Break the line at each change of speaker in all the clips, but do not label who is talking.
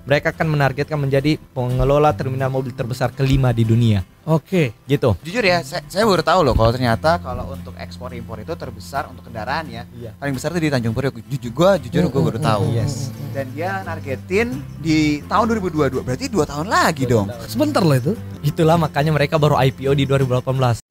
mereka akan menargetkan menjadi pengelola terminal mobil terbesar kelima di dunia.
Oke.
Gitu.
Jujur ya, saya baru tahu loh kalau ternyata kalau untuk ekspor impor itu terbesar untuk kendaraan ya.
Iya.
Paling besar itu di Tanjung Priok. Jujur gue baru tahu.
Yes.
Dan dia nargetin di tahun 2022. Berarti 2 tahun lagi dong.
Sebentar lah itu.
Itulah makanya mereka baru IPO di 2018.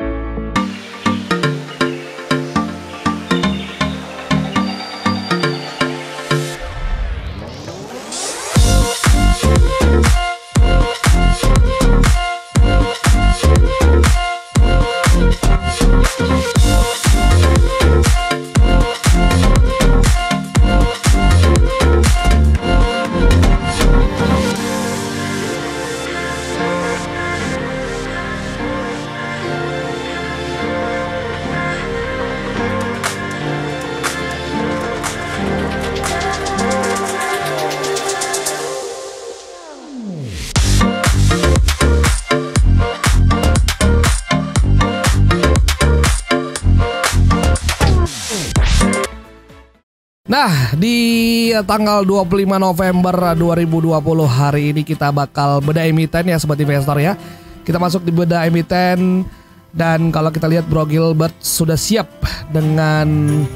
Nah, di tanggal 25 November 2020 hari ini kita bakal bedah emiten ya Sobat Investor ya. Kita masuk di bedah emiten dan kalau kita lihat Bro Gilbert sudah siap dengan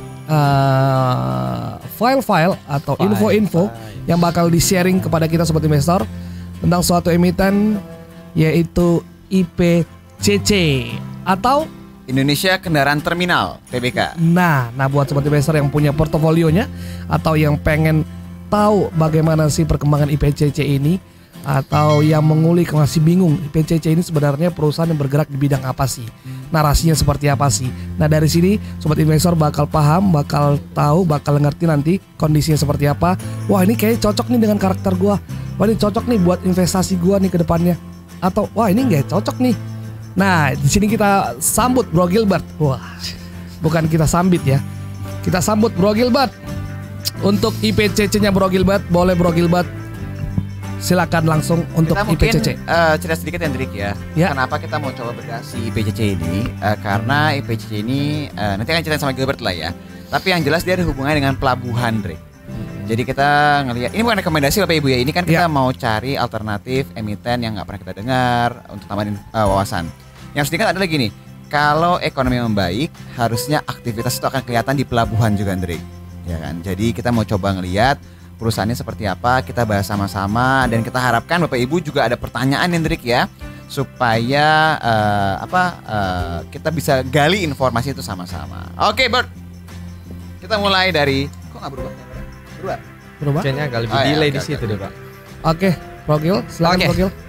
file-file atau info-info yang bakal di-sharing kepada kita Sobat Investor tentang suatu emiten yaitu IPCC atau
Indonesia Kendaraan Terminal (TBK).
Nah buat Sobat Investor yang punya portofolionya atau yang pengen tahu bagaimana sih perkembangan IPCC ini atau yang mengulik masih bingung IPCC ini sebenarnya perusahaan yang bergerak di bidang apa sih, narasinya seperti apa sih. Nah dari sini Sobat Investor bakal paham, bakal tahu, bakal ngerti nanti kondisinya seperti apa. Wah ini kayaknya cocok nih dengan karakter gua, wah ini cocok nih buat investasi gua nih ke depannya, atau wah ini nggak cocok nih. Nah, di sini kita sambut Bro Gilbert. Wah, bukan kita sambit ya. Kita sambut Bro Gilbert. Untuk IPCC-nya Bro Gilbert, boleh Bro Gilbert silakan langsung untuk
Kita mungkin
IPCC.
cerita sedikit Hendrik ya.
Ya.
Kenapa kita mau coba bedah si IPCC ini? Karena IPCC ini nanti akan ceritain sama Gilbert lah ya. Tapi yang jelas dia ada hubungannya dengan pelabuhan, Drik. Jadi kita ngelihat, ini bukan rekomendasi Bapak Ibu ya. Ini kan kita mau cari alternatif emiten yang nggak pernah kita dengar untuk tambahin wawasan. Yang sedikit ada lagi nih, kalau ekonomi membaik, harusnya aktivitas itu akan kelihatan di pelabuhan juga, Hendrik. Ya kan? Jadi kita mau coba ngelihat perusahaannya seperti apa, kita bahas sama-sama dan kita harapkan Bapak Ibu juga ada pertanyaan, Hendrik ya, supaya kita bisa gali informasi itu sama-sama. Oke, Bert. Kita mulai dari kok nggak berubah?
Berubah?
Kayaknya agak lebih delay di situ deh, Pak.
Oke, Bro Gil, silakan Bro Gil.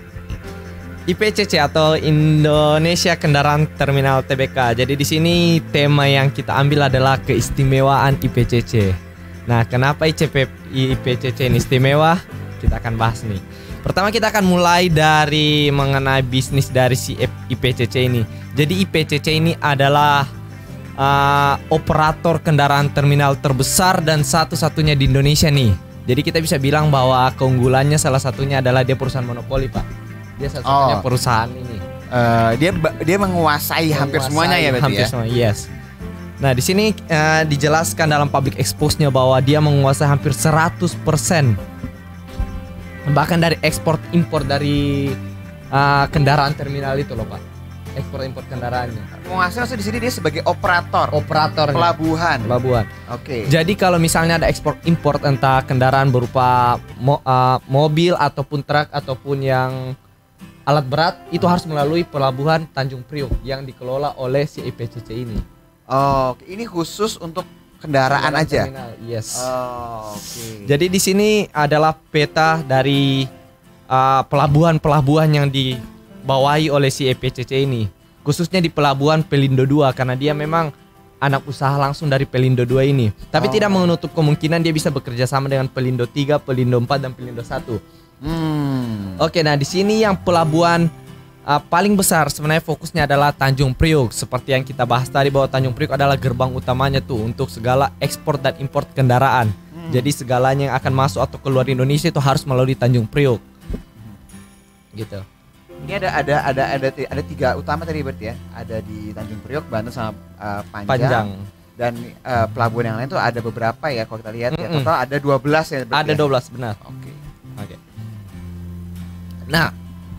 IPCC atau Indonesia Kendaraan Terminal TBK. Jadi di sini tema yang kita ambil adalah keistimewaan IPCC. Nah, kenapa IPCC ini istimewa? Kita akan bahas nih. Pertama kita akan mulai dari mengenai bisnis dari si IPCC ini. Jadi IPCC ini adalah operator kendaraan terminal terbesar dan satu-satunya di Indonesia nih. Jadi kita bisa bilang bahwa keunggulannya salah satunya adalah dia perusahaan monopoli, Pak. Dia satu-satunya perusahaan ini.
Dia menguasai hampir semuanya ya, berarti
hampir
ya.
semua, yes. Nah, di sini dijelaskan dalam public expose-nya bahwa dia menguasai hampir 100%. Bahkan dari ekspor impor dari kendaraan terminal itu loh, Pak. Ekspor impor kendaraannya.
Menguasai di sini dia sebagai operator pelabuhan. Oke.
Jadi kalau misalnya ada ekspor impor entah kendaraan berupa mobil ataupun truk ataupun yang alat berat, itu harus melalui pelabuhan Tanjung Priok yang dikelola oleh si IPCC ini.
Oh, ini khusus untuk kendaraan aja.
Terminal, yes.
Oke.
Jadi di sini adalah peta dari pelabuhan-pelabuhan yang dibawahi oleh si IPCC ini, khususnya di pelabuhan Pelindo 2 karena dia memang anak usaha langsung dari Pelindo 2 ini. Tapi tidak menutup kemungkinan dia bisa bekerja sama dengan Pelindo 3, Pelindo 4 dan Pelindo 1. Oke, nah di sini yang pelabuhan paling besar sebenarnya fokusnya adalah Tanjung Priok. Seperti yang kita bahas tadi bahwa Tanjung Priok adalah gerbang utamanya tuh untuk segala ekspor dan impor kendaraan. Jadi segalanya yang akan masuk atau keluar Indonesia itu harus melalui Tanjung Priok. Gitu.
Ini ada 3 utama tadi berarti ya. Ada di Tanjung Priok, Banten sama Panjang. Dan pelabuhan yang lain tuh ada beberapa ya kalau kita lihat ya. Total ada 12 ya.
Ada 12 benar.
Oke.
Nah,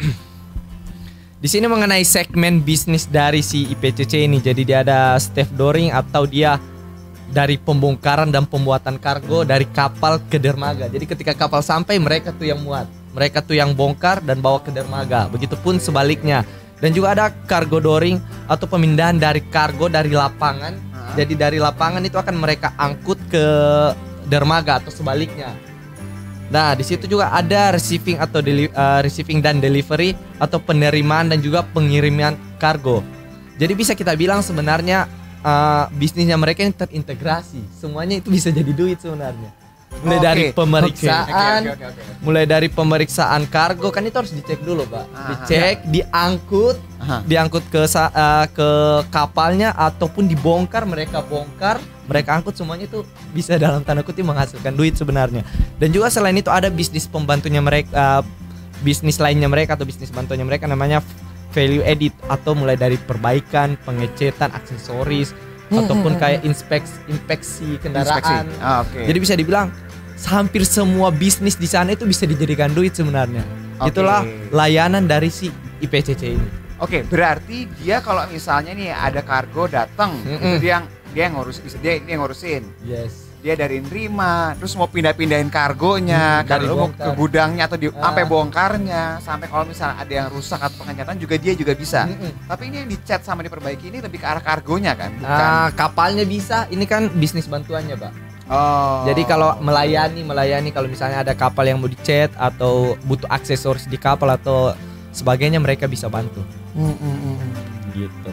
di sini mengenai segmen bisnis dari si IPCC ini. Jadi dia ada stevedoring atau dia dari pembongkaran dan pembuatan kargo dari kapal ke dermaga. Jadi ketika kapal sampai mereka tuh yang muat, mereka tuh yang bongkar dan bawa ke dermaga. Begitupun sebaliknya. Dan juga ada cargo dooring atau pemindahan dari kargo dari lapangan. Jadi dari lapangan itu akan mereka angkut ke dermaga atau sebaliknya. Nah, di situ juga ada receiving atau receiving dan delivery atau penerimaan dan juga pengiriman kargo. Jadi bisa kita bilang sebenarnya bisnisnya mereka ini terintegrasi. Semuanya itu bisa jadi duit sebenarnya. Mulai dari pemeriksaan, mulai dari pemeriksaan kargo kan itu harus dicek dulu, Pak. Dicek, diangkut ke kapalnya ataupun dibongkar, mereka bongkar, mereka angkut, semuanya itu bisa dalam tanda kutip menghasilkan duit sebenarnya. Dan juga selain itu ada bisnis pembantunya mereka, bisnis lainnya mereka atau bisnis bantunya mereka namanya value edit atau mulai dari perbaikan, pengecetan, aksesoris ataupun kayak inspeksi kendaraan. Jadi bisa dibilang hampir semua bisnis di sana itu bisa dijadikan duit sebenarnya. Itulah layanan dari si IPCC ini.
Oke, berarti dia kalau misalnya nih ada kargo datang, itu dia yang ngurusin.
Yes.
Dia dari nerima, terus mau pindahin kargonya, kalau mau ke gudangnya atau sampai bongkarnya, sampai kalau misalnya ada yang rusak atau pengecatan juga dia juga bisa. Tapi ini yang dicat sama diperbaiki ini lebih ke arah kargonya kan? Bukan?
Kapalnya bisa, ini kan bisnis bantuannya, Pak.
Oh.
Jadi kalau melayani kalau misalnya ada kapal yang mau dicat atau butuh aksesoris di kapal atau sebagainya, mereka bisa bantu. Gitu.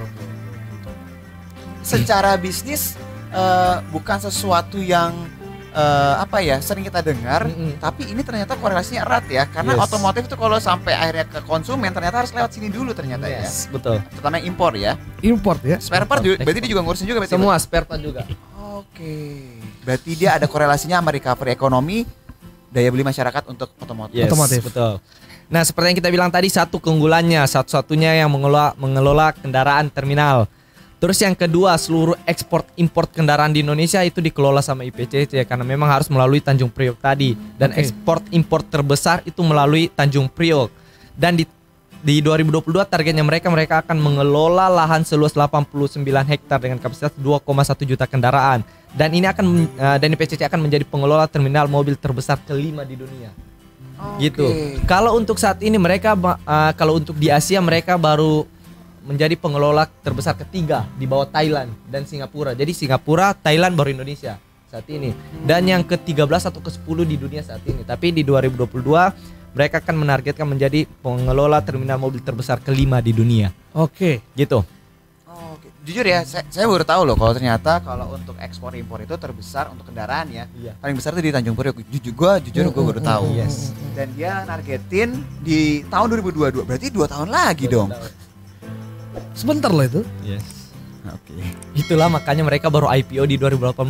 Secara bisnis bukan sesuatu yang sering kita dengar, tapi ini ternyata korelasinya erat ya, karena otomotif itu kalau sampai akhirnya ke konsumen ternyata harus lewat sini dulu ternyata ya.
Betul.
Terutama impor ya.
Import ya.
Spare part berarti dia juga ngurusin juga berarti.
Semua spare part juga.
Oke. Berarti dia ada korelasinya sama recovery ekonomi, daya beli masyarakat untuk otomotif.
Otomotif. Betul. Nah, seperti yang kita bilang tadi, satu keunggulannya, satu-satunya yang mengelola kendaraan terminal. Terus yang kedua, seluruh ekspor impor kendaraan di Indonesia itu dikelola sama IPCC karena memang harus melalui Tanjung Priok tadi. Dan ekspor impor terbesar itu melalui Tanjung Priok. Dan di 2022 targetnya mereka akan mengelola lahan seluas 89 hektar dengan kapasitas 2,1 juta kendaraan. Dan ini dan IPCC akan menjadi pengelola terminal mobil terbesar kelima di dunia. Gitu. Kalau untuk saat ini kalau untuk di Asia mereka baru menjadi pengelola terbesar ketiga di bawah Thailand dan Singapura. Jadi Singapura, Thailand baru Indonesia saat ini. Dan yang ke-13 atau ke-10 di dunia saat ini. Tapi di 2022 mereka akan menargetkan menjadi pengelola terminal mobil terbesar kelima di dunia. Gitu.
Jujur ya, saya baru tahu loh kalau ternyata kalau untuk ekspor impor itu terbesar untuk kendaraan ya. Paling besar itu di Tanjung Priok. Jujur gue baru tahu. Dan dia nargetin di tahun 2022. Berarti 2 tahun lagi dong.
Sebentar loh itu.
Itulah makanya mereka baru IPO di 2018.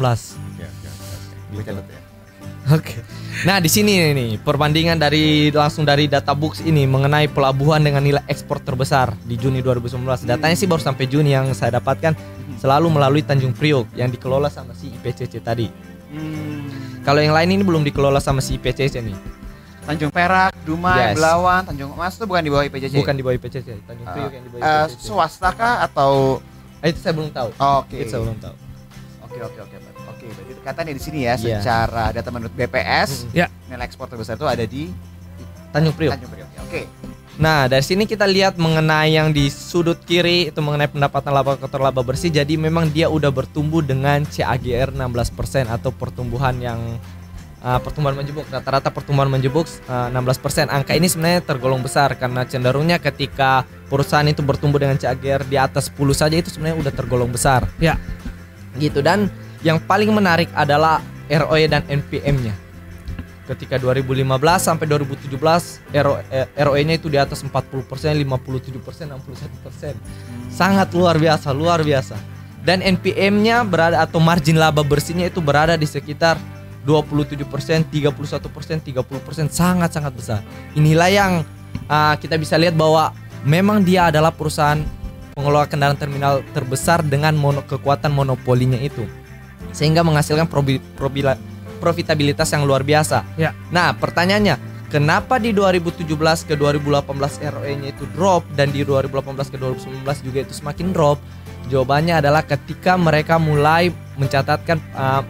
Nah, di sini nih perbandingan langsung dari Databooks ini mengenai pelabuhan dengan nilai ekspor terbesar di Juni 2019. Datanya sih baru sampai Juni yang saya dapatkan, selalu melalui Tanjung Priok yang dikelola sama si IPCC tadi. Kalau yang lain ini belum dikelola sama si IPCC nih.
Tanjung Perak, Dumai, Belawan, Tanjung Emas itu bukan di bawah IPCC?
Bukan di bawah IPCC, Tanjung Priok yang di bawah IPCC.
Swasta kah atau?
Itu saya belum tahu. Itu saya belum tahu. Oke, berarti katanya di sini ya, secara data menurut BPS, nilai ekspor terbesar itu ada di Tanjung Priok. Nah, dari sini kita lihat mengenai yang di sudut kiri itu mengenai pendapatan laba kotor laba bersih. Jadi memang dia udah bertumbuh dengan CAGR 16% atau pertumbuhan yang pertumbuhan menjebuk, rata-rata pertumbuhan menjebuk 16%. Angka ini sebenarnya tergolong besar karena cenderungnya ketika perusahaan itu bertumbuh dengan CAGR di atas 10 saja itu sebenarnya udah tergolong besar. Gitu. Dan yang paling menarik adalah ROE dan NPM-nya. Ketika 2015 sampai 2017 ROE-nya itu di atas 40%, 57%, 61%. Sangat luar biasa. Dan NPM-nya berada atau margin laba bersihnya itu berada di sekitar 27%, 31%, 30%, sangat-sangat besar. Inilah yang kita bisa lihat bahwa memang dia adalah perusahaan pengelola kendaraan terminal terbesar dengan kekuatan monopolinya itu, sehingga menghasilkan profitabilitas yang luar biasa. Nah, pertanyaannya, kenapa di 2017 ke 2018 ROE-nya itu drop dan di 2018 ke 2019 juga itu semakin drop? Jawabannya adalah ketika mereka mulai mencatatkan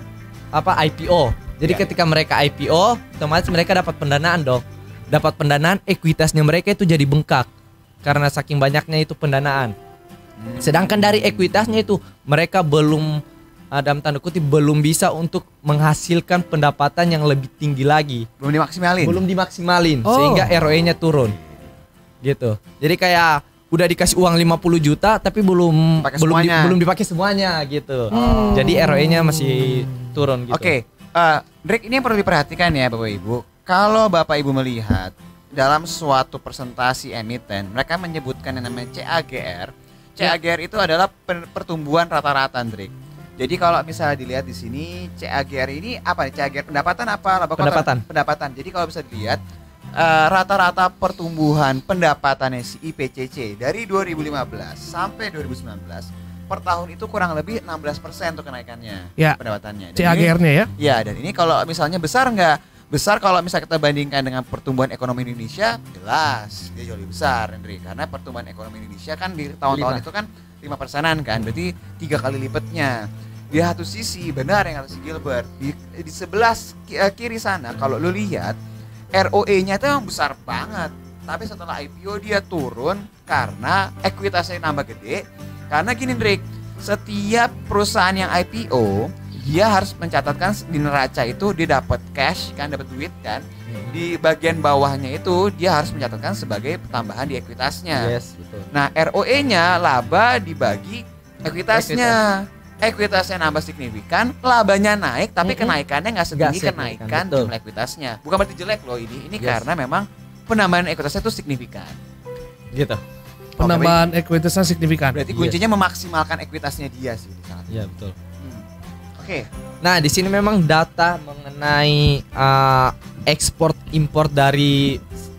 IPO. Jadi ketika mereka IPO, otomatis mereka dapat pendanaan dong. Dapat pendanaan, ekuitasnya mereka itu jadi bengkak karena saking banyaknya itu pendanaan. Sedangkan dari ekuitasnya itu mereka belum, dalam tanda kutip, belum bisa untuk menghasilkan pendapatan yang lebih tinggi lagi. Belum dimaksimalin sehingga ROE-nya turun. Gitu. Jadi kayak udah dikasih uang 50 juta tapi belum dipakai semuanya gitu. Jadi ROE-nya masih turun gitu.
Oke. Drake, ini yang perlu diperhatikan ya Bapak Ibu. Kalau Bapak Ibu melihat dalam suatu presentasi emiten, mereka menyebutkan yang namanya CAGR. CAGR itu adalah pertumbuhan rata-rata, Drake. Jadi kalau misalnya dilihat di sini CAGR ini apa nih? CAGR pendapatan apa? Pendapatan. Jadi kalau bisa dilihat rata-rata pertumbuhan pendapatannya si IPCC dari 2015 sampai 2019 per tahun itu kurang lebih 16% untuk kenaikannya pendapatannya.
CAGR-nya ya?
Ya, dan ini kalau misalnya besar nggak? Besar kalau misalnya kita bandingkan dengan pertumbuhan ekonomi Indonesia, jelas dia jauh lebih besar, Hendri. Karena pertumbuhan ekonomi Indonesia kan di tahun-tahun itu kan 5%-an kan, berarti 3 kali lipatnya. Di satu sisi benar yang kata si Gilbert, di sebelah kiri sana kalau lu lihat ROE-nya itu yang besar banget. Tapi setelah IPO dia turun karena ekuitasnya nambah gede. Karena gini Drake, setiap perusahaan yang IPO dia harus mencatatkan di neraca itu dia dapat cash kan, dapat duit kan. Di bagian bawahnya itu dia harus mencatatkan sebagai tambahan di ekuitasnya.
Yes, betul.
Nah, ROE-nya laba dibagi ekuitasnya. Ekuitasnya nambah signifikan, labanya naik tapi kenaikannya nggak setinggi kenaikan jumlah ekuitasnya. Bukan berarti jelek loh ini karena memang penambahan ekuitasnya itu signifikan.
Gitu.
Penambahan ekuitasnya signifikan.
Berarti kuncinya memaksimalkan ekuitasnya dia sih di sana.
Iya, betul.
Oke.
Nah, di sini memang data mengenai ekspor impor dari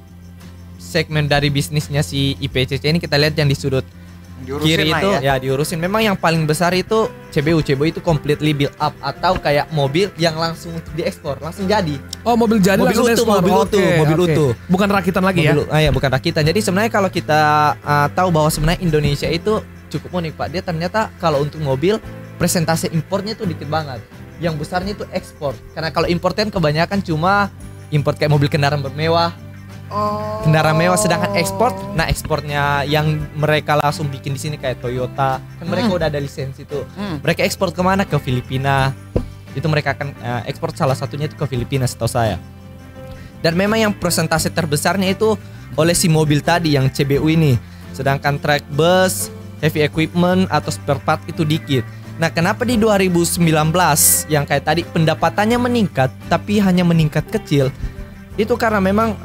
segmen dari bisnisnya si IPCC ini kita lihat yang di sudut kiri itu ya diurusin. Memang yang paling besar itu CBU itu completely build up atau kayak mobil yang langsung diekspor, langsung jadi.
Oh, mobil jadi
mobil
langsung
utuh, mobil utuh.
Bukan rakitan lagi
ya? Bukan rakitan. Jadi sebenarnya kalau kita tahu bahwa sebenarnya Indonesia itu cukup unik, Pak. Dia ternyata kalau untuk mobil presentase impornya itu dikit banget. Yang besarnya itu ekspor. Karena kalau impor kan kebanyakan cuma impor kayak mobil kendaraan bermewah. Kendaraan mewah, sedangkan ekspornya yang mereka langsung bikin di sini kayak Toyota kan mereka udah ada lisensi tuh. Mereka ekspor kemana? Ke Filipina. Itu mereka akan ekspor salah satunya itu ke Filipina setahu saya. Dan memang yang persentase terbesarnya itu oleh si mobil tadi yang CBU ini. Sedangkan truck, bus, heavy equipment atau spare part itu dikit. Nah, kenapa di 2019 yang kayak tadi pendapatannya meningkat tapi hanya meningkat kecil? Itu karena memang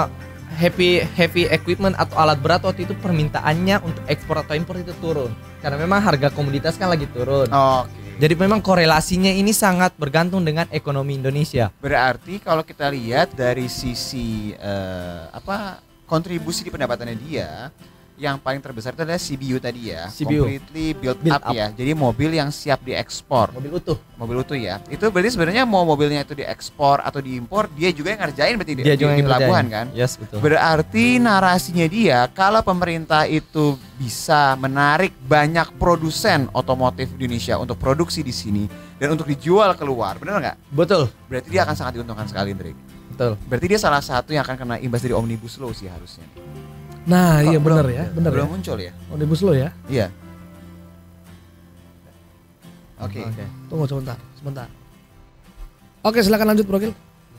heavy equipment atau alat berat waktu itu permintaannya untuk ekspor atau impor itu turun. Karena memang harga komoditas kan lagi turun. Jadi memang korelasinya ini sangat bergantung dengan ekonomi Indonesia.
Berarti kalau kita lihat dari sisi kontribusi di pendapatannya dia, yang paling terbesar itu adalah CBU tadi ya, completely built up ya. Jadi mobil yang siap diekspor. Mobil utuh ya. Itu berarti sebenarnya mau mobilnya itu diekspor atau diimpor, dia juga yang ngerjain berarti dia di pelabuhan kan?
Yes, betul.
Berarti narasinya dia kalau pemerintah itu bisa menarik banyak produsen otomotif di Indonesia untuk produksi di sini dan untuk dijual keluar, benar nggak?
Betul.
Berarti dia akan sangat diuntungkan sekali, Drake.
Betul.
Berarti dia salah satu yang akan kena imbas dari Omnibus Law sih harusnya.
Nah, iya benar ya,
belum muncul ya.
Omnibus Law ya?
Iya. Oke.
Tunggu sebentar. Oke, silakan lanjut Bro Gil.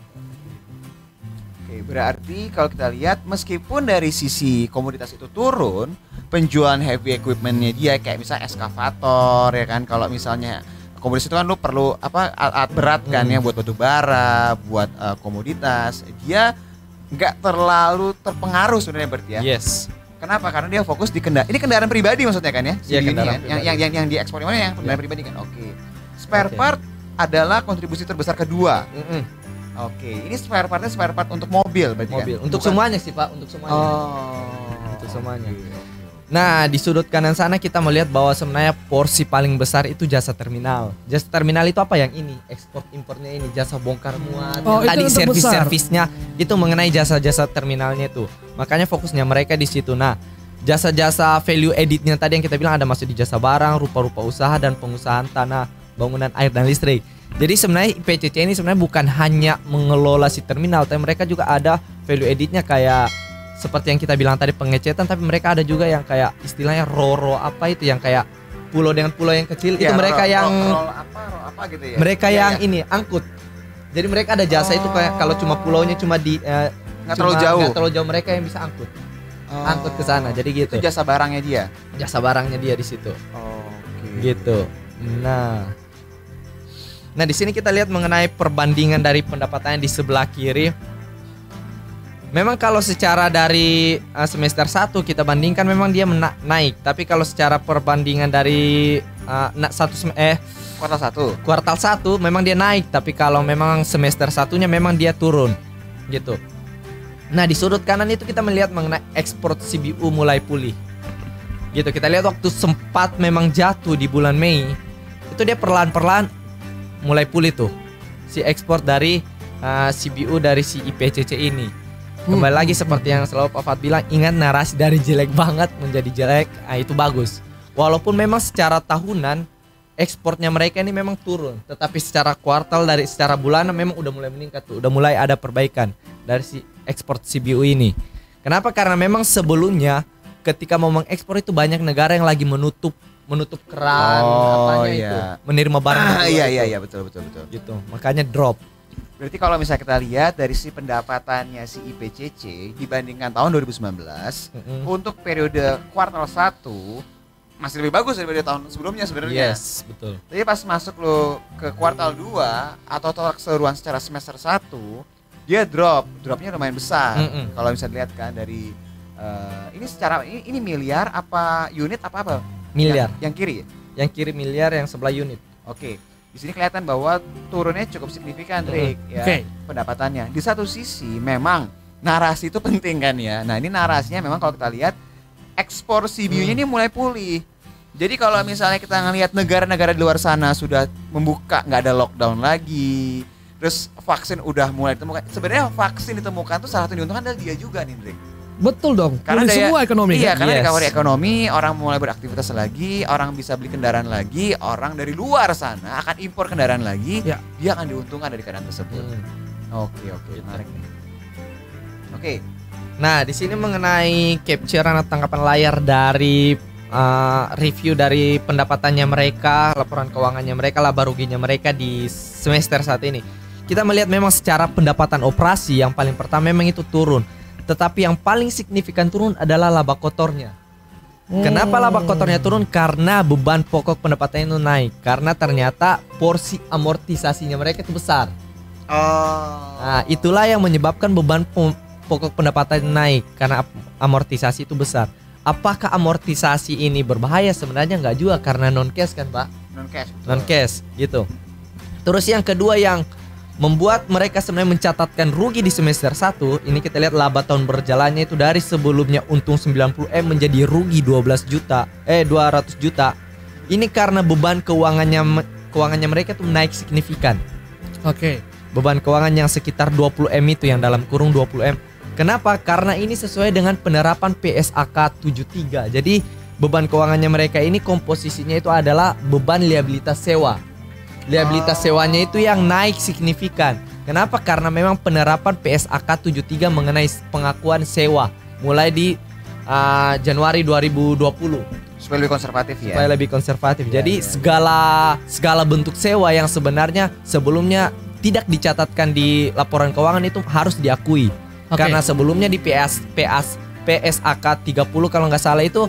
Oke, berarti kalau kita lihat meskipun dari sisi komoditas itu turun, penjualan heavy equipment-nya dia kayak misalnya eskavator ya kan, kalau misalnya komoditas itu kan lu perlu alat berat kan ya buat batu bara, buat komoditas. Dia nggak terlalu terpengaruh sebenarnya berarti ya.
Yes.
Kenapa? Karena dia fokus di kendaraan pribadi maksudnya kan ya?
Iya, kendaraan
pribadi. Yang diekspor mana yang kendaraan pribadi kan? Oke. Spare part adalah kontribusi terbesar kedua. Oke. Ini spare part untuk mobil berarti kan?
Untuk semuanya sih Pak, untuk semuanya.
Untuk
semuanya. Nah, di sudut kanan sana kita melihat bahwa sebenarnya porsi paling besar itu jasa terminal. Jasa terminal itu apa yang ini? Ekspor impornya ini, jasa bongkar muat.
Oh,
Tadi
itu untuk besar.
servis-servisnya itu mengenai jasa-jasa terminalnya itu. Makanya fokusnya mereka di situ. Nah, jasa-jasa value editnya tadi yang kita bilang ada masuk di jasa barang, rupa-rupa usaha dan pengusahaan tanah, bangunan air dan listrik. Jadi sebenarnya IPCC ini sebenarnya bukan hanya mengelola si terminal, tapi mereka juga ada value editnya kayak seperti yang kita bilang tadi pengecetan, tapi mereka ada juga yang kayak istilahnya roro apa itu yang kayak pulau dengan pulau yang kecil itu mereka yang
roll apa gitu ya.
mereka yang ini angkut. Jadi mereka ada jasa itu kayak kalau cuma pulaunya cuma di
Nggak terlalu jauh.
mereka yang bisa angkut ke sana. Jadi gitu.
Itu jasa barangnya dia.
Jasa barangnya dia di situ.
Oke.
Gitu. Nah, di sini kita lihat mengenai perbandingan dari pendapatannya di sebelah kiri. Memang kalau secara dari semester 1 kita bandingkan memang dia naik, tapi kalau secara perbandingan dari kuartal 1 memang dia naik, tapi kalau memang semester 1-nya memang dia turun. Gitu. Nah, di sudut kanan itu kita melihat mengenai ekspor CBU mulai pulih. Gitu, kita lihat waktu sempat memang jatuh di bulan Mei, itu dia perlahan-perlahan mulai pulih tuh. Si ekspor dari CBU dari si IPCC ini. Kembali lagi seperti yang selalu Pak Fat bilang, ingat narasi dari jelek banget menjadi jelek, itu bagus. Walaupun memang secara tahunan ekspornya mereka ini memang turun, tetapi secara kuartal secara bulanan memang udah mulai meningkat tuh, udah mulai ada perbaikan dari si ekspor CBU ini. Kenapa? Karena memang sebelumnya ketika mau mengekspor itu banyak negara yang lagi menutup keran itu, menerima barang.
Iya betul.
Gitu. Makanya drop.
Berarti kalau misalnya kita lihat dari si pendapatannya si IPCC dibandingkan tahun 2019 untuk periode kuartal 1 masih lebih bagus daripada tahun sebelumnya sebenarnya.
Yes, betul.
Tapi pas masuk lo ke kuartal 2 atau total keseluruhan secara semester 1, dia dropnya lumayan besar. Kalau bisa dilihat kan dari ini secara ini miliar apa unit apa?
Miliar.
Yang kiri ya?
Yang kiri miliar, yang sebelah unit.
Oke. Di sini kelihatan bahwa turunnya cukup signifikan, Rick, ya. Pendapatannya. Di satu sisi memang narasi itu penting kan ya. Nah, ini narasinya memang kalau kita lihat ekspor CBU-nya ini mulai pulih. Jadi kalau misalnya kita ngelihat negara-negara di luar sana sudah membuka, nggak ada lockdown lagi, terus vaksin udah mulai ditemukan. Sebenarnya vaksin ditemukan tuh salah satu diuntungkan adalah dia juga nih, Rick.
Betul dong.
Karena
semua ekonomi.
Iya,
kan?
karena recovery ekonomi, orang mulai beraktivitas lagi, orang bisa beli kendaraan lagi, orang dari luar sana akan impor kendaraan lagi, dia akan diuntungkan dari keadaan tersebut. Oke, menarik nih. Oke.
Nah, di sini mengenai capturean atau tangkapan layar dari review dari pendapatannya mereka, laporan keuangannya mereka, laba ruginya mereka di semester saat ini. Kita melihat memang secara pendapatan operasi yang paling pertama memang itu turun. Tetapi yang paling signifikan turun adalah laba kotornya. Kenapa laba kotornya turun? Karena beban pokok pendapatannya itu naik. Karena ternyata porsi amortisasinya mereka itu besar. Nah, itulah yang menyebabkan beban pokok pendapatan naik. Karena amortisasi itu besar. Apakah amortisasi ini berbahaya? Sebenarnya nggak juga, karena non cash kan, Pak? Non cash gitu. Terus yang kedua yang membuat mereka sebenarnya mencatatkan rugi di semester 1, ini kita lihat laba tahun berjalannya itu dari sebelumnya untung 90M menjadi rugi 200 juta. Ini karena beban keuangannya mereka tuh naik signifikan.
Oke.
Beban keuangan yang sekitar 20M itu, yang dalam kurung 20M. Kenapa? Karena ini sesuai dengan penerapan PSAK 73. Jadi beban keuangannya mereka ini komposisinya itu adalah beban liabilitas sewa. Liabilitas sewanya itu yang naik signifikan. Kenapa? Karena memang penerapan PSAK 73 mengenai pengakuan sewa mulai di Januari 2020.
Supaya lebih konservatif ya.
Supaya lebih konservatif. Jadi segala bentuk sewa yang sebenarnya sebelumnya tidak dicatatkan di laporan keuangan itu harus diakui. Karena sebelumnya di PSAK 30 kalau nggak salah itu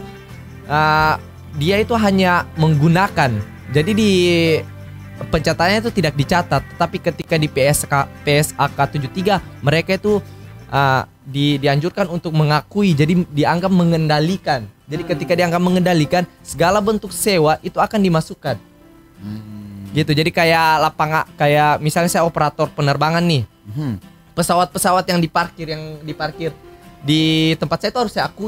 dia itu hanya menggunakan. Jadi di pencatatannya itu tidak dicatat, tetapi ketika di PSAK 73 mereka itu dianjurkan untuk mengakui, jadi dianggap mengendalikan. Jadi ketika dianggap mengendalikan, segala bentuk sewa itu akan dimasukkan. Gitu. Jadi kayak kayak misalnya saya operator penerbangan nih. Pesawat-pesawat yang diparkir di tempat saya itu harus saya akui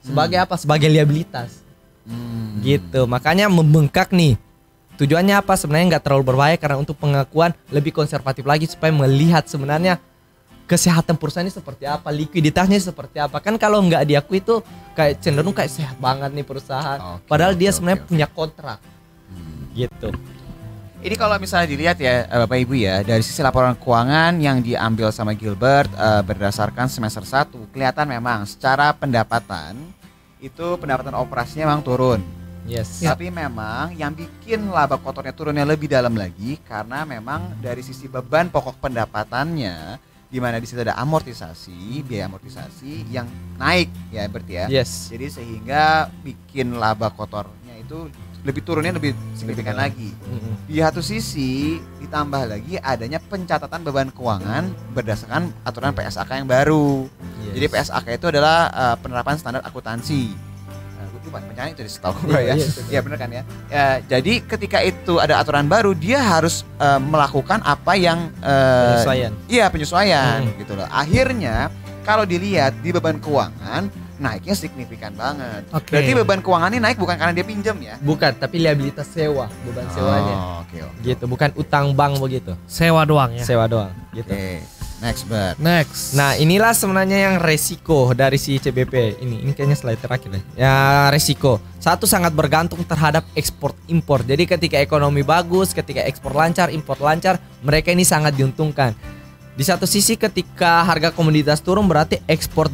Sebagai apa? Sebagai liabilitas.
Hmm.
Gitu. Makanya membengkak nih. Tujuannya apa? Sebenarnya nggak terlalu berbahaya karena untuk pengakuan lebih konservatif lagi supaya melihat sebenarnya kesehatan perusahaan ini seperti apa, likuiditasnya seperti apa. Kan kalau nggak diakui itu kayak cenderung kayak sehat banget nih perusahaan.
Oke,
Padahal dia
oke,
sebenarnya
oke.
punya kontrak. Gitu.
Ini kalau misalnya dilihat ya Bapak Ibu ya, dari sisi laporan keuangan yang diambil sama Gilbert berdasarkan semester 1, kelihatan memang secara pendapatan itu pendapatan operasinya memang turun.
Yes.
Tapi memang yang bikin laba kotornya turunnya lebih dalam lagi karena memang dari sisi beban pokok pendapatannya, di mana di situ ada amortisasi, biaya amortisasi yang naik ya berarti ya.
Yes.
Jadi sehingga bikin laba kotornya itu lebih turunnya lebih signifikan lagi. Di satu sisi ditambah lagi adanya pencatatan beban keuangan berdasarkan aturan PSAK yang baru.
Yes.
Jadi PSAK itu adalah penerapan standar akuntansi. Lupa pencarian itu setahu gue ya. Iya benar kan ya. Jadi ketika itu ada aturan baru, dia harus melakukan apa yang
Penyesuaian.
Iya penyesuaian gitu loh. Akhirnya kalau dilihat di beban keuangan naiknya signifikan banget.
Oke.
Berarti beban keuangan ini naik bukan karena dia pinjam ya?
Bukan, tapi liabilitas sewa, beban sewanya.
Oke.
Gitu, bukan utang bank begitu.
Sewa doang ya.
Sewa doang, gitu.
Oke. Next Bert.
Next.
Nah, inilah sebenarnya yang resiko dari si CBP ini. Ini kayaknya slide terakhir deh. Ya, resiko. Satu, sangat bergantung terhadap ekspor impor. Jadi ketika ekonomi bagus, ketika ekspor lancar, impor lancar, mereka ini sangat diuntungkan. Di satu sisi ketika harga komoditas turun berarti ekspor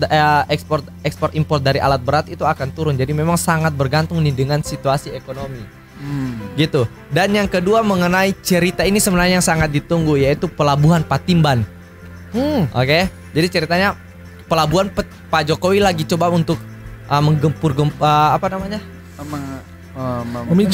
impor dari alat berat itu akan turun. Jadi memang sangat bergantung nih dengan situasi ekonomi. Gitu. Dan yang kedua mengenai cerita ini sebenarnya yang sangat ditunggu yaitu pelabuhan Patimban. Oke. Jadi ceritanya pelabuhan Pak Jokowi lagi coba untuk menggempur apa namanya?
Memicu.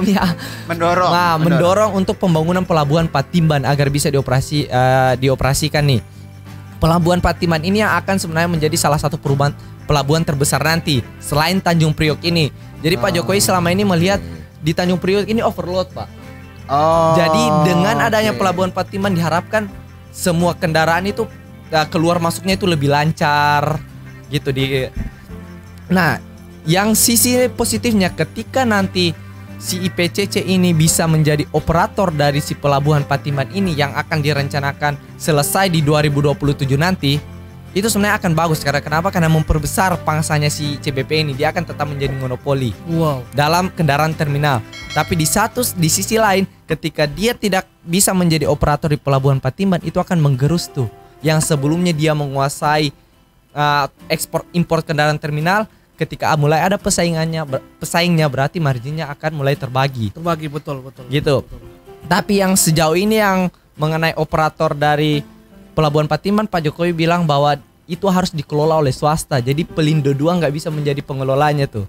Mendorong untuk pembangunan pelabuhan Patimban agar bisa dioperasikan nih. Pelabuhan Patimban ini yang akan sebenarnya menjadi salah satu pelabuhan terbesar nanti selain Tanjung Priok ini. Jadi Pak Jokowi selama ini melihat di Tanjung Priok ini overload, Pak. Jadi dengan adanya pelabuhan Patimban diharapkan semua kendaraan itu keluar masuknya itu lebih lancar gitu Nah, yang sisi positifnya ketika nanti si IPCC ini bisa menjadi operator dari si pelabuhan Patimban ini yang akan direncanakan selesai di 2027 nanti, itu sebenarnya akan bagus. Karena kenapa? Karena memperbesar pangsanya si CBP ini, dia akan tetap menjadi monopoli dalam kendaraan terminal. Tapi di sisi lain, ketika dia tidak bisa menjadi operator di pelabuhan Patimban, itu akan menggerus tuh yang sebelumnya dia menguasai ekspor impor kendaraan terminal. Ketika mulai ada pesaingnya berarti marginnya akan mulai terbagi.
Betul.
Gitu.
Betul.
Tapi yang sejauh ini yang mengenai operator dari pelabuhan Patimban, Pak Jokowi bilang bahwa itu harus dikelola oleh swasta. Jadi Pelindo 2 nggak bisa menjadi pengelolanya tuh.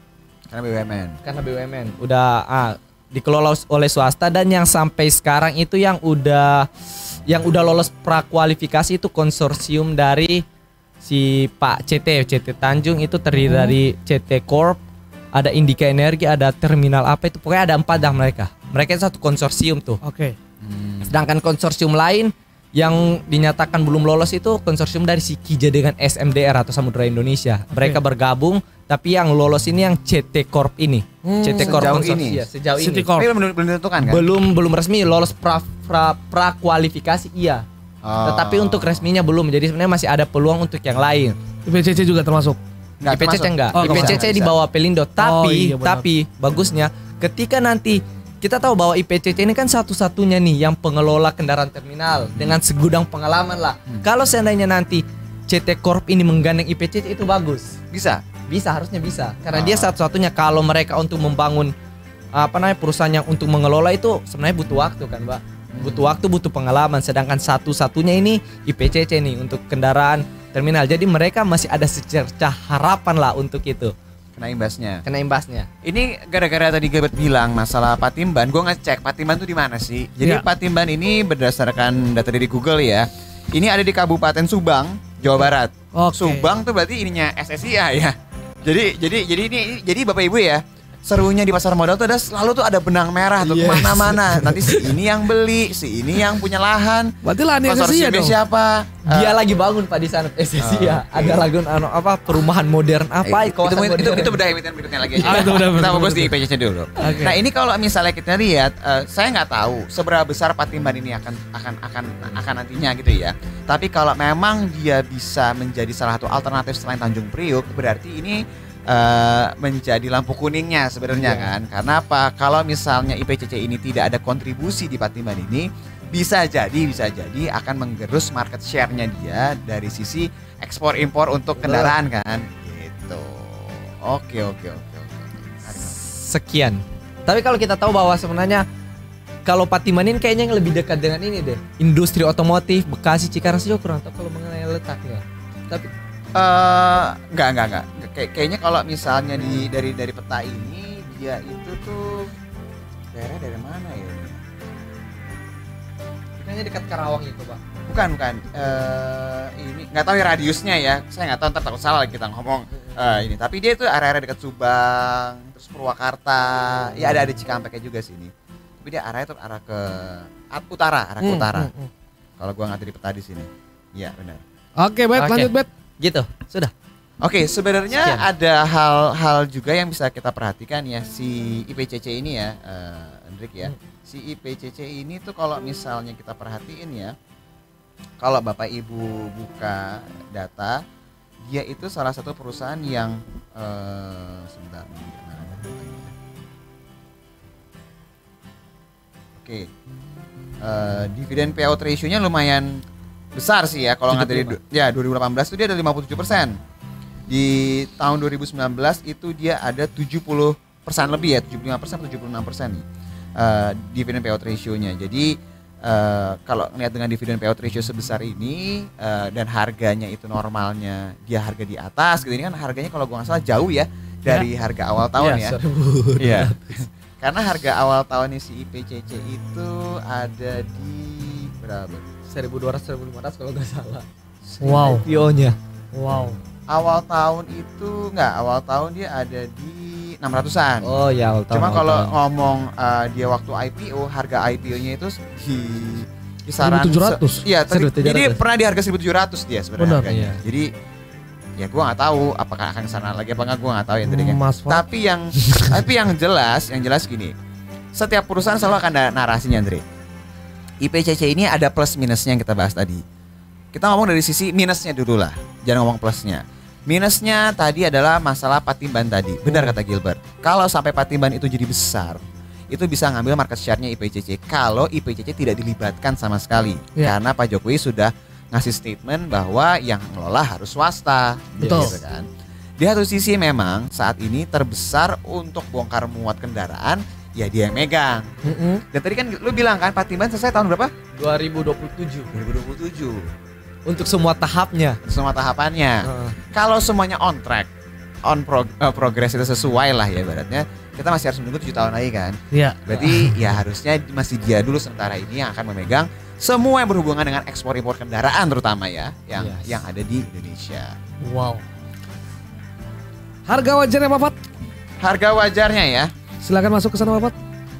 Karena BUMN udah dikelola oleh swasta. Dan yang sampai sekarang itu yang udah lolos prakualifikasi itu konsorsium dari si Pak CT Tanjung, itu terdiri dari CT Corp, ada Indika Energi, ada terminal apa itu, pokoknya ada 4 dah mereka. Mereka itu satu konsorsium tuh.
Oke.
Sedangkan konsorsium lain yang dinyatakan belum lolos itu konsorsium dari si Kija dengan SMDR atau Samudra Indonesia. Mereka bergabung, tapi yang lolos ini yang CT Corp ini. CT Corp konsorsium sejauh ini.
Tapi belum ditentukan kan?
Belum resmi lolos prakualifikasi iya. Tetapi untuk resminya belum. Jadi sebenarnya masih ada peluang untuk yang lain.
IPCC juga termasuk?
IPCC enggak.
Oh,
IPCC di bawah Pelindo. Tapi bagusnya ketika nanti kita tahu bahwa IPCC ini kan satu-satunya nih yang pengelola kendaraan terminal dengan segudang pengalaman lah. Kalau seandainya nanti CT Corp ini menggandeng IPCC itu bagus.
Bisa,
harusnya bisa. Karena dia satu-satunya kalau mereka untuk membangun perusahaan yang untuk mengelola itu sebenarnya butuh waktu kan, Mbak. Butuh waktu, butuh pengalaman. Sedangkan satu-satunya ini IPCC nih untuk kendaraan terminal. Jadi mereka masih ada secercah harapan lah untuk itu.
kena imbasnya. Ini gara-gara tadi Gilbert bilang masalah Patimban, gue ngecek Patimban tuh di mana sih? Jadi Patimban ini berdasarkan data dari Google ya, ini ada di Kabupaten Subang, Jawa Barat. Subang tuh berarti ininya SSIA ya. Jadi Bapak Ibu ya, serunya di pasar modal tuh selalu tuh ada benang merah tuh kemana-mana. Nanti si ini yang beli, si ini yang punya lahan.
Berarti lahan SSI ya
konsorsiumnya
dong.
siapa?
Dia lagi bangun Pak di sana SSI ya. Ada lagu perumahan modern apa kawasan modern.
Itu bedah emiten berikutnya lagi aja.
Itu udah
Kita fokus di IPCC dulu.
Oke.
Nah ini kalau misalnya kita lihat, saya nggak tahu seberapa besar Patimban ini akan nantinya gitu ya. Tapi kalau memang dia bisa menjadi salah satu alternatif selain Tanjung Priuk, berarti ini menjadi lampu kuningnya sebenarnya kan. Karena apa? Kalau misalnya IPCC ini tidak ada kontribusi di Patimban ini, bisa jadi akan menggerus market share-nya dia dari sisi ekspor impor untuk kendaraan kan. Gitu. Oke.
Sekian. Tapi kalau kita tahu bahwa sebenarnya kalau Patimban ini kayaknya yang lebih dekat dengan ini deh. Industri otomotif Bekasi Cikarang juga kurang tahu kalau mengenai letaknya. Tapi
enggak. Kayaknya kalau misalnya dari peta ini dia itu tuh daerah dari mana ya?
kayaknya dekat Karawang itu, Pak.
Bukan. Ini nggak tahu ya radiusnya ya. Saya nggak tahu, ntar takut salah kita ngomong ini. Tapi dia itu area-area dekat Subang, terus Purwakarta. Ya ada Cikampeknya juga sini. Tapi dia arahnya tuh arah ke utara, arah ke utara. Kalau gua nggak di peta di sini. Iya benar.
Oke, Bet, lanjut Bet.
Gitu, sudah.
Oke, sebenarnya
Sekian.
ada hal-hal juga yang bisa kita perhatikan ya si IPCC ini ya, Hendrik ya. Si IPCC ini tuh kalau misalnya kita perhatiin ya, kalau Bapak Ibu buka data, dia itu salah satu perusahaan yang sebentar. Oke, dividen payout ratio-nya lumayan besar sih ya kalau nggak dari 2018 itu dia ada 57%. Di tahun 2019 itu dia ada 70% lebih ya, 75% 76% nih dividen payout ratio-nya. Jadi kalau ngeliat dengan dividen payout ratio sebesar ini dan harganya itu normalnya dia harga di atas gitu, ini kan harganya kalau gua nggak salah jauh ya dari harga awal tahun ya. Iya. Karena harga awal tahunnya si IPCC itu ada di berapa?
1.200 1.500 kalau nggak salah.
Wow.
IPO-nya.
Wow.
Awal tahun itu awal tahun dia ada di 600-an.
Oh ya, awal tahun.
Cuma kalau ngomong dia waktu IPO, harga IPO-nya itu di kisaran
1.700.
Iya,
1.700.
jadi pernah di harga 1.700 dia sebenarnya
Benar,
harganya.
iya.
Jadi ya gua nggak tahu apakah akan kesana lagi apa nggak, gua nggak tahu ya tadi kan.
Mas Fat.
Tapi yang jelas gini. Setiap perusahaan selalu akan ada narasinya, Andre. IPCC ini ada plus minusnya yang kita bahas tadi. Kita ngomong dari sisi minusnya dulu lah, jangan ngomong plusnya. Minusnya tadi adalah masalah Patimban tadi. Benar kata Gilbert. Kalau sampai Patimban itu jadi besar, itu bisa ngambil market share-nya IPCC. Kalau IPCC tidak dilibatkan sama sekali.
Ya.
Karena Pak Jokowi sudah ngasih statement bahwa yang ngelola harus swasta.
Betul.
Gitu kan. Di satu sisi memang saat ini terbesar untuk bongkar muat kendaraan, ya dia yang megang. Dan tadi kan lu bilang kan Patimban selesai tahun berapa?
2027
2027.
untuk semua tahapnya.
Semua tahapannya. Kalau semuanya on track, progress itu sesuai lah ya ibaratnya, kita masih harus menunggu 7 tahun lagi kan.
Iya.
Berarti ya harusnya masih dia dulu sementara ini yang akan memegang semua yang berhubungan dengan ekspor impor kendaraan terutama ya, yang ada di Indonesia.
Wow. Harga wajarnya Pak Fat?
Harga wajarnya ya.
Silakan masuk ke sana Pak Fat.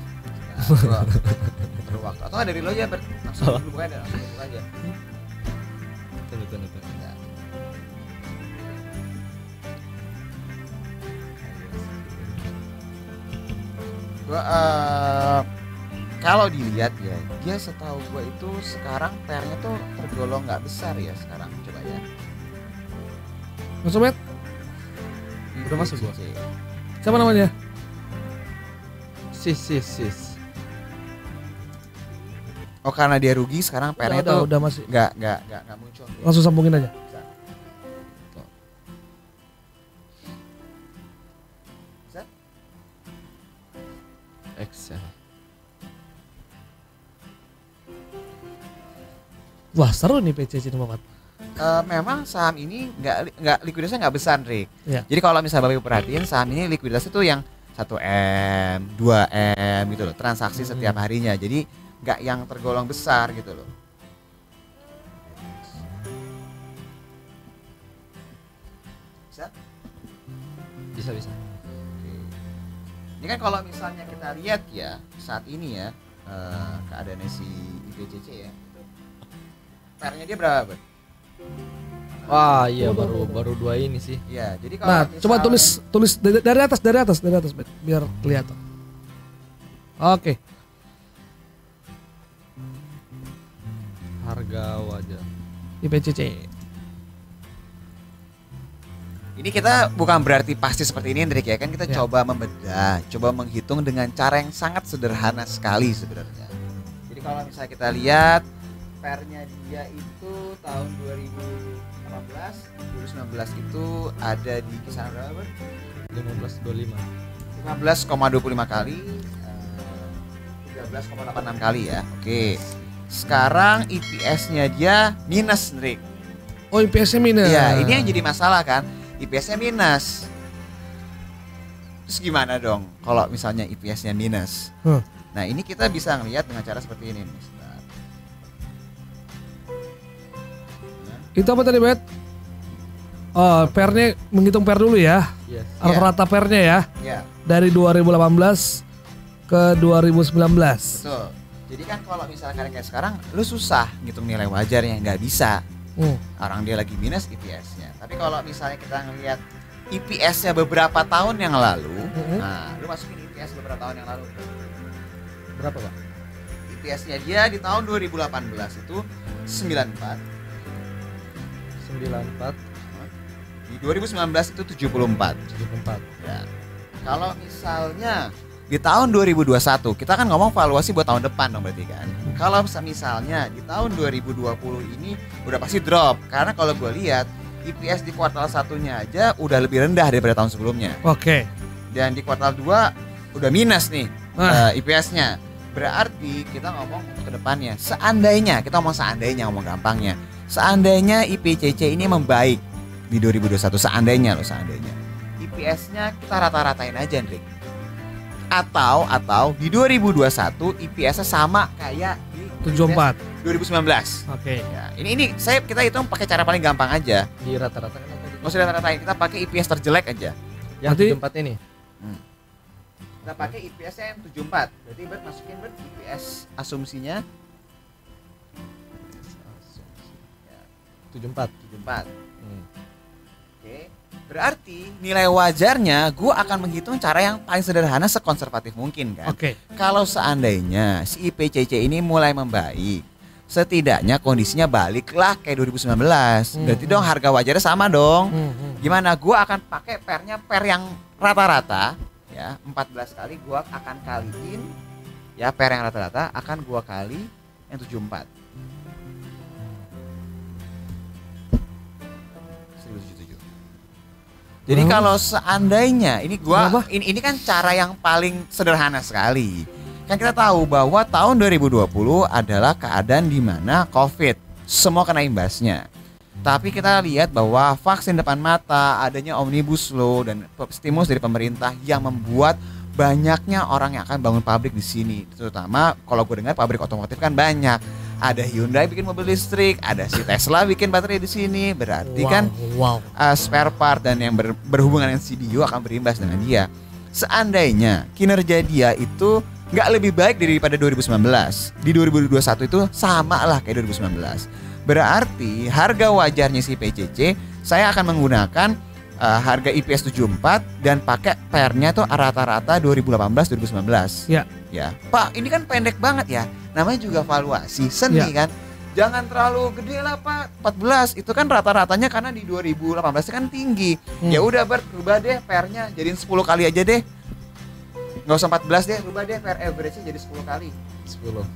Perlu waktu. Atau nggak dari lo aja langsung dulu buka aja.
Betul.
Gua kalau dilihat ya, dia setahu gua itu sekarang PR-nya tuh tergolong nggak besar ya sekarang. Coba ya.
Masuk Bet.
Udah masuk gua.
Siapa namanya?
Sis.
Oh karena dia rugi sekarang PR-nya tuh
Udah masih.
nggak muncul.
Langsung sambungin aja.
Excel.
Wah seru nih PCC ini Pak Fat.
Memang saham ini nggak likuiditasnya nggak besar, Rick.
Iya.
Jadi kalau misalnya Bapak Ibu perhatiin saham ini likuiditasnya tuh yang 1M, 2M gitu loh, transaksi setiap harinya. Jadi nggak yang tergolong besar gitu loh. Bisa?
Bisa.
Oke. Ini kan kalau misalnya kita lihat ya saat ini ya keadaannya si IPCC ya. PR-nya dia berapa, Bert?
Wah, iya baru 2 ini sih.
Iya, jadi kalau
Nah,
misalnya,
coba tulis dari atas, Bet, biar kelihatan. Oke.
Harga wajar.
IPCC.
ini kita bukan berarti pasti seperti ini, Hendrik ya. Kan kita
Ya.
coba membedah, coba menghitung dengan cara yang sangat sederhana sekali sebenarnya. Jadi kalau misalnya kita lihat PR-nya dia itu tahun 2019 itu ada di kisaran berapa, Bert?
1525.
15,25 kali, 13,86 kali ya. Oke. Sekarang IPS-nya dia minus, Hendrik.
Oh, IPS-nya minus.
Iya, ini yang jadi masalah kan. IPS-nya minus. Terus gimana dong kalau misalnya IPS-nya minus? Nah, ini kita bisa ngelihat dengan cara seperti ini, Mister.
Itu apa tadi, Bet? Oh, PR-nya menghitung PR dulu ya.
Yes.
Rata-rata PR-nya ya.
Ya,
Dari 2018 ke 2019.
betul. Jadi kan kalau misalkan kayak sekarang, lu susah ngitung nilai wajarnya, nggak bisa. Orang dia lagi minus IPS-nya. Tapi kalau misalnya kita ngelihat IPS-nya beberapa tahun yang lalu, nah, lu masukin IPS beberapa tahun yang lalu.
Berapa, Pak?
IPS-nya dia di tahun 2018 itu 94.
94
Di 2019 itu 74.
74.
Ya. Kalau misalnya di tahun 2021, kita kan ngomong valuasi buat tahun depan dong berarti kan. Kalau misalnya di tahun 2020 ini udah pasti drop. Karena kalau gue lihat IPS di kuartal 1-nya aja udah lebih rendah daripada tahun sebelumnya.
Oke.
Dan di kuartal 2 udah minus nih
Ah.
IPS-nya. Berarti kita ngomong untuk ke depannya. Seandainya, kita ngomong seandainya, ngomong gampangnya. Seandainya IPCC ini membaik di 2021, seandainya IPS-nya kita rata-ratain aja, Hendrik. Atau di 2021 IPS-nya sama kayak di
74.
2019.
Oke.
Ya, ini kita hitung pakai cara paling gampang aja.
Di rata-rata kan apa?
Nggak usah rata-ratain, kita pakai IPS terjelek aja.
Yang
Berarti-
74 ini.
Kita pakai IPS-nya yang 74. Berarti masukin IPS asumsinya
74.
74. Oke. Berarti nilai wajarnya gue akan menghitung cara yang paling sederhana, sekonservatif mungkin kan.
Oke.
Kalau seandainya si IPCC ini mulai membaik, setidaknya kondisinya baliklah kayak 2019. Berarti dong harga wajarnya sama dong. Gimana? Gue akan pakai PR-nya PR yang rata-rata ya, 14 kali gue akan kaliin ya, PR yang rata-rata akan gue kali yang 74. 177. Jadi kalau seandainya ini kan cara yang paling sederhana sekali. Kan kita tahu bahwa tahun 2020 adalah keadaan di mana Covid, semua kena imbasnya. Tapi kita lihat bahwa vaksin depan mata, adanya omnibus law dan stimulus dari pemerintah yang membuat banyaknya orang yang akan bangun pabrik di sini. Terutama kalau gue dengar pabrik otomotif kan banyak. Ada Hyundai bikin mobil listrik, ada si Tesla bikin baterai di sini. Berarti spare part dan yang berhubungan dengan CDU akan berimbas dengan dia. Seandainya kinerja dia itu nggak lebih baik daripada 2019, di 2021 itu sama lah kayak 2019. Berarti harga wajarnya si PCC saya akan menggunakan harga IPS 74 dan pakai PR-nya tuh rata-rata 2018-2019.
Ya.
Ya, Pak, ini kan pendek banget ya. Namanya juga valuasi seni kan. Jangan terlalu gede lah, Pak. 14 itu kan rata-ratanya karena di 2018 kan tinggi. Ya udah, Bert, rubah deh PR-nya jadiin 10 kali aja deh. Nggak usah 14 deh, rubah deh PR average-nya jadi 10 kali.
10.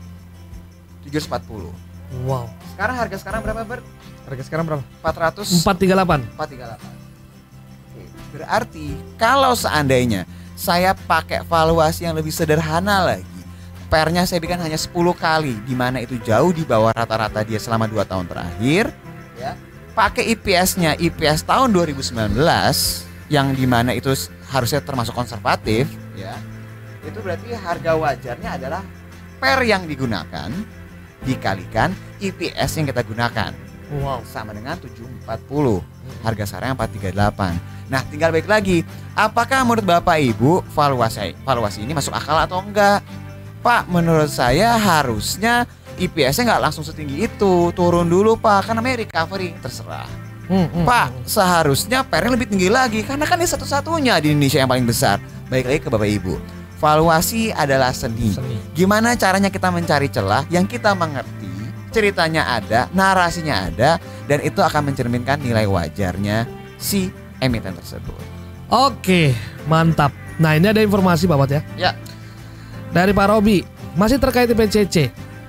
740.
Wow.
Sekarang harga sekarang berapa, Bert?
Harga sekarang berapa?
438.
438. Oke, berarti kalau seandainya saya pakai valuasi yang lebih sederhana lagi, PR-nya saya berikan hanya 10 kali, di mana itu jauh di bawah rata-rata dia selama 2 tahun terakhir, ya. Pakai IPS-nya IPS tahun 2019 yang di mana itu harusnya termasuk konservatif, ya. Itu berarti harga wajarnya adalah PR yang digunakan dikalikan IPS yang kita gunakan.
Wow.
Sama dengan 740. harga sekarang 438. Nah, tinggal balik lagi, apakah menurut Bapak Ibu valuasi ini masuk akal atau enggak? Pak, menurut saya harusnya IPS-nya nggak langsung setinggi itu, turun dulu Pak, kan namanya recovery, terserah. Pak, seharusnya PR-nya lebih tinggi lagi karena kan dia satu-satunya di Indonesia yang paling besar. Baik lagi ke Bapak Ibu, valuasi adalah seni. Gimana caranya kita mencari celah yang kita mengerti, ceritanya ada, narasinya ada, dan itu akan mencerminkan nilai wajarnya si emiten tersebut.
Oke, mantap. Nah, ini ada informasi Bapak ya.
Ya.
Dari Pak Robi, masih terkait IPCC.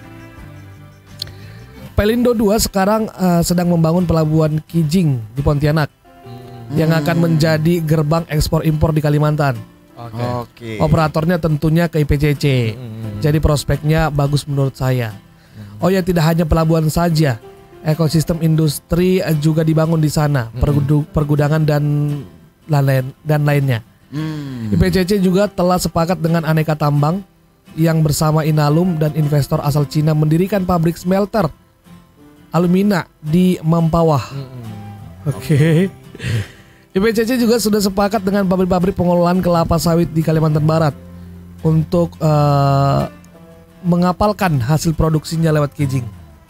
Pelindo 2 sekarang sedang membangun pelabuhan Kijing di Pontianak yang akan menjadi gerbang ekspor impor di Kalimantan.
Oke.
Operatornya tentunya ke IPCC. Jadi prospeknya bagus menurut saya. Oh ya, tidak hanya pelabuhan saja, ekosistem industri juga dibangun di sana, pergudangan dan lainnya. IPCC juga telah sepakat dengan Aneka Tambang yang bersama Inalum dan investor asal Cina mendirikan pabrik smelter alumina di Mempawah. Oke. IPCC juga sudah sepakat dengan pabrik-pabrik pengolahan kelapa sawit di Kalimantan Barat untuk mengapalkan hasil produksinya lewat Kijing.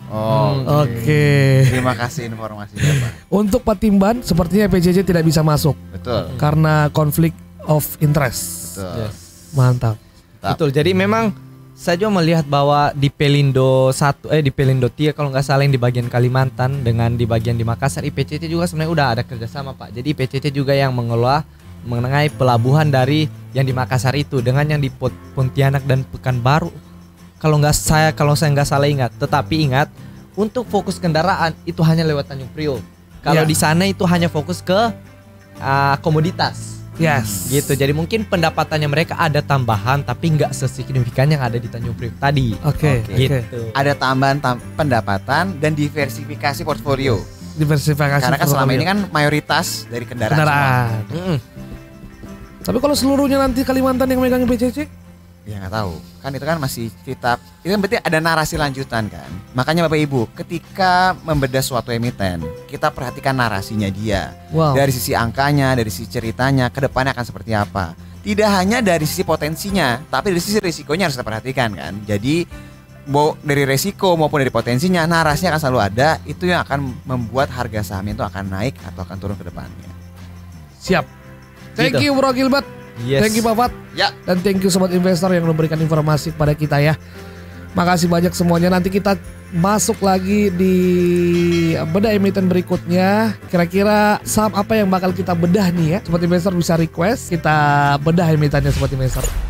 Oke.
Terima kasih informasinya Pak.
Untuk Patimban, sepertinya IPCC tidak bisa masuk.
Betul.
Karena konflik of interest.
Betul.
Mantap.
Betul. Jadi memang saya juga melihat bahwa di Pelindo 1 di Pelindo 3 kalau nggak salah yang di bagian Kalimantan dengan di bagian di Makassar, IPCC juga sebenarnya udah ada kerjasama Pak. Jadi IPCC juga yang mengelola mengenai pelabuhan dari yang di Makassar itu dengan yang di Pontianak dan Pekanbaru. Kalau saya nggak salah ingat. Tetapi ingat, untuk fokus kendaraan itu hanya lewat Tanjung Priok. Kalau di sana itu hanya fokus ke komoditas.
Yes.
Gitu. Jadi mungkin pendapatannya mereka ada tambahan tapi nggak sesignifikan yang ada di Tanjung Priok tadi.
Oke.
Gitu.
Ada tambahan pendapatan dan diversifikasi portfolio.
Diversifikasi.
Karena kan selama ini kan mayoritas dari kendaraan.
Tapi kalau seluruhnya nanti Kalimantan yang megang IPCC?
Ya nggak tahu. Kan itu kan masih cerita. Itu kan berarti ada narasi lanjutan kan. Makanya Bapak Ibu, ketika membedah suatu emiten, kita perhatikan narasinya dia.
Wow.
Dari sisi angkanya, dari sisi ceritanya, ke depannya akan seperti apa. Tidak hanya dari sisi potensinya, tapi dari sisi risikonya harus kita perhatikan kan. Jadi mau dari resiko maupun dari potensinya, narasinya akan selalu ada. Itu yang akan membuat harga sahamnya itu akan naik atau akan turun ke depannya.
Siap. Thank you Bro Gilbert.
Yes.
Thank you Bapak.
Ya.
Dan thank you sobat investor yang memberikan informasi kepada kita ya. Makasih banyak semuanya. Nanti kita masuk lagi di bedah emiten berikutnya. Kira-kira saham apa yang bakal kita bedah nih ya. Sobat investor bisa request, kita bedah emitennya sobat investor.